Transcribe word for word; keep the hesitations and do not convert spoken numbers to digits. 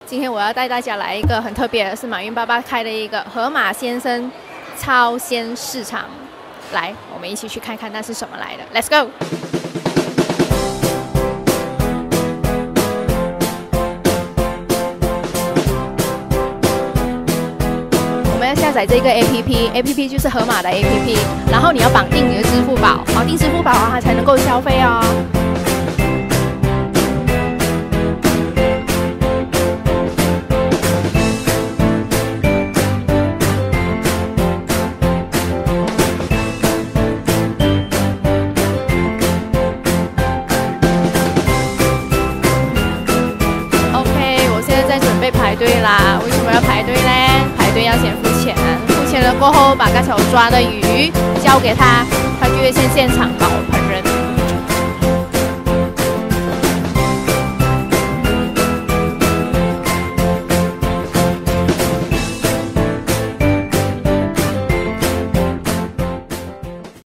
今天我要带大家来一个很特别的，是马云爸爸开的一个河马先生超鲜市场。来，我们一起去看看那是什么来的 ，Let's go！ 我们要下载这个 A P P，A P P 就是河马的 A P P， 然后你要绑定你的支付宝，绑定支付宝啊，才能够消费哦。 排队啦！为什么要排队呢？排队要先付钱，付钱了过后，把个手抓的鱼交给他，他就会先现场帮我烹饪。